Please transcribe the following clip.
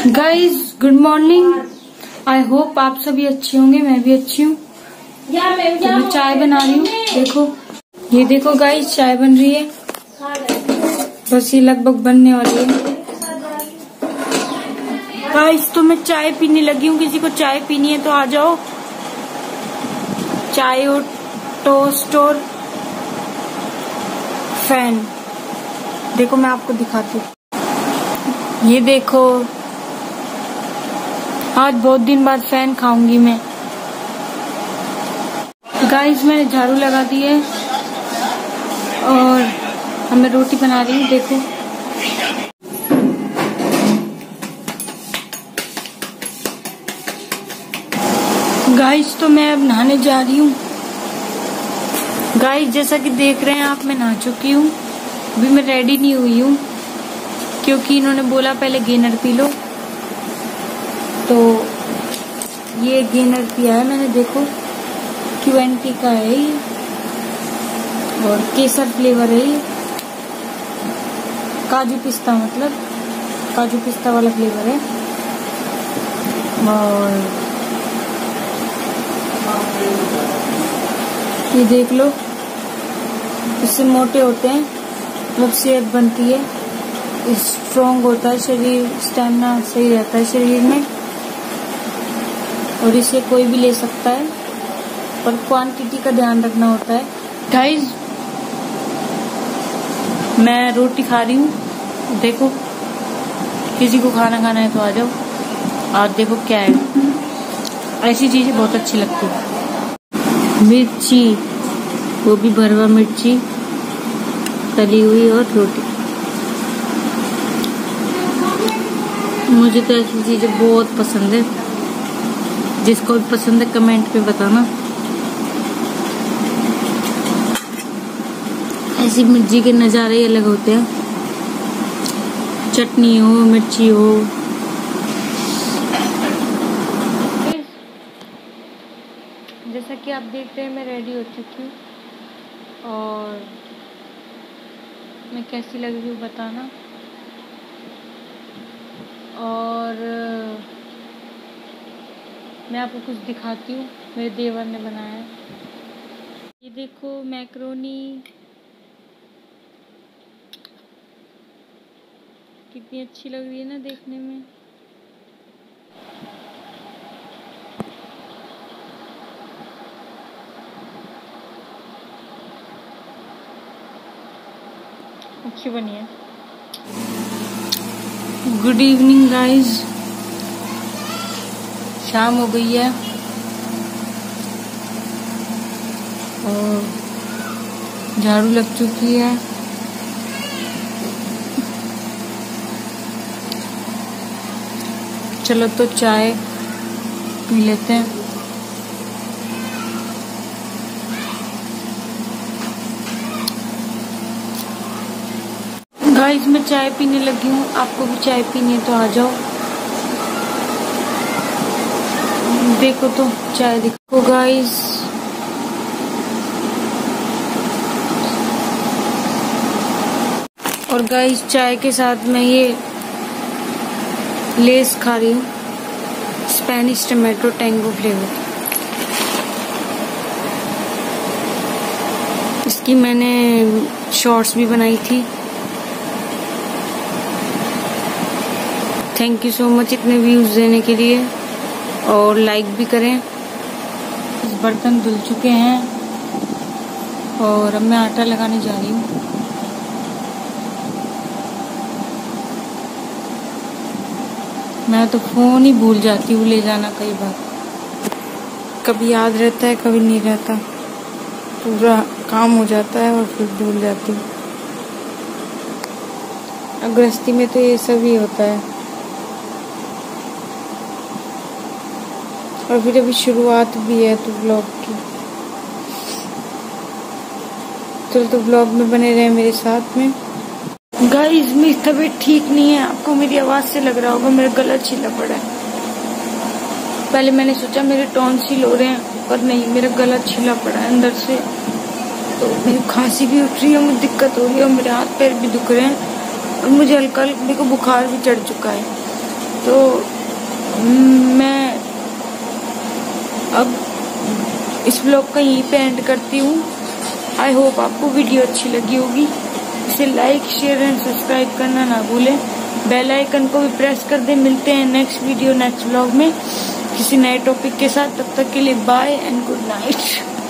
Guys good morning. I hope आप सभी अच्छे होंगे, मैं भी अच्छी हूँ। तो मैं चाय बना रही हूँ। देखो, ये देखो गाइज, चाय बन रही है। बस ये लगभग बनने वाली है गाइज। तो मैं चाय पीने लगी हूँ। किसी को चाय पीनी है तो आ जाओ। चाय और टोस्ट और फैन। देखो मैं आपको दिखाती हूँ। ये देखो, आज बहुत दिन बाद फैन खाऊंगी मैं। गाइस मैंने झाड़ू लगा दी है और अब मैं रोटी बना रही हूँ। देखो गाइस, तो मैं अब नहाने जा रही हूँ। गाइस जैसा कि देख रहे हैं आप, मैं नहा चुकी हूँ। अभी मैं रेडी नहीं हुई हूँ क्योंकि इन्होंने बोला पहले गेनर पी लो। तो ये गेनर पिया है मैंने। देखो Q20 का है ये और केसर फ्लेवर है ये। काजू पिस्ता, मतलब काजू पिस्ता वाला फ्लेवर है। और ये देख लो, इससे मोटे होते हैं, मतलब सेहत बनती है, स्ट्रॉन्ग होता है शरीर, स्टेमिना सही रहता है शरीर में। और इसे कोई भी ले सकता है, पर क्वांटिटी का ध्यान रखना होता है। गाइस मैं रोटी खा रही हूँ। देखो, किसी को खाना खाना है तो आ जाओ। और देखो क्या है, ऐसी चीजें बहुत अच्छी लगती है। मिर्ची, वो भी भरवा मिर्ची तली हुई, और रोटी। मुझे तो ऐसी चीजें बहुत पसंद है। जिसको भी पसंद है कमेंट पे बताना। ऐसी मिर्ची के नज़ारे ही अलग होते हैं। चटनी हो, मिर्ची हो। जैसा कि आप देख रहे हैं, मैं रेडी हो चुकी हूँ और मैं कैसी लग रही हूँ बताना। और मैं आपको कुछ दिखाती हूँ, मेरे देवर ने बनाया है। ये देखो मैक्रोनी, कितनी अच्छी लग रही है ना देखने में। अच्छी बनी है। गुड इवनिंग गाइज, शाम हो गई है और झाड़ू लग चुकी है। चलो तो चाय पी लेते हैं। गाइस मैं चाय पीने लगी हूँ। आपको भी चाय पीनी है तो आ जाओ। देखो तो चाय देखो गाइस। और गाइस चाय के साथ मैं ये लेस खा रही हूँ, स्पेनिश टमाटो टैंगो फ्लेवर। इसकी मैंने शॉर्ट्स भी बनाई थी। थैंक यू सो मच इतने व्यूज देने के लिए, और लाइक भी करें। बर्तन धुल चुके हैं और अब मैं आटा लगाने जा रही हूँ। मैं तो फोन ही भूल जाती हूँ ले जाना कई बार। कभी याद रहता है, कभी नहीं रहता। पूरा काम हो जाता है और फिर भूल जाती हूँ। गृहस्थी में तो ये सब ही होता है। और फिर अभी शुरुआत भी है तो व्लॉग की। तो व्लॉग में बने रहे मेरे साथ में। गाइस मेरी तबीयत ठीक नहीं है, आपको मेरी आवाज से लग रहा होगा मेरा गला छिला पड़ा है। पहले मैंने सोचा मेरे टॉन्सिल हो रहे हैं, पर नहीं, मेरा गला छिला पड़ा है अंदर से। तो मेरी खांसी भी उठ रही है, मुझे दिक्कत हो रही है, और मेरे हाथ पैर भी दुख रहे हैं, और मुझे हल्का मेरे को बुखार भी चढ़ चुका है। तो मैं अब इस ब्लॉग का यहीं पे एंड करती हूँ। आई होप आपको वीडियो अच्छी लगी होगी। इसे लाइक शेयर एंड सब्सक्राइब करना ना भूलें। बेल आइकन को भी प्रेस कर दें। मिलते हैं नेक्स्ट वीडियो नेक्स्ट ब्लॉग में किसी नए टॉपिक के साथ। तब तक के लिए बाय एंड गुड नाइट।